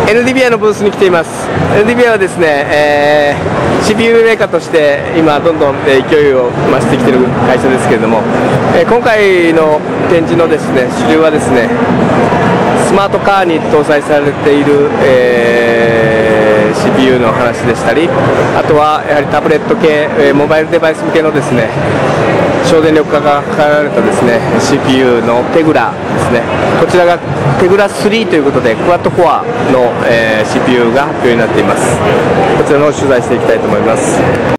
NDVI のブースに来ています。NDVI はですね、CPU メーカーとして今どんどん勢いを増してきている会社ですけれども、今回の展示のですね主流はですね、スマートカーに搭載されている、CPU の話でしたり、あとはやはりタブレット系、モバイルデバイス向けのですね省電力化が図られたですね CPU のテグラですね。こちらがテグラ3ということでクワッドコアの、CPU が発表になっています。こちらの方を取材していきたいと思います。